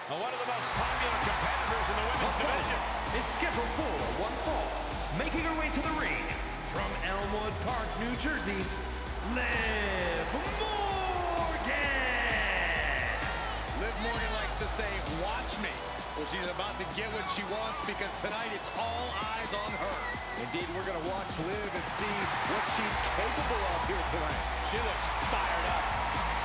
One of the most popular competitors in the women's division. It's scheduled for one fall. Making her way to the ring from Elmwood Park, New Jersey, Liv Morgan. Liv Morgan likes to say, watch me. Well, she's about to get what she wants because tonight it's all eyes on her. Indeed, we're going to watch Liv and see what she's capable of here tonight. She looks fired up.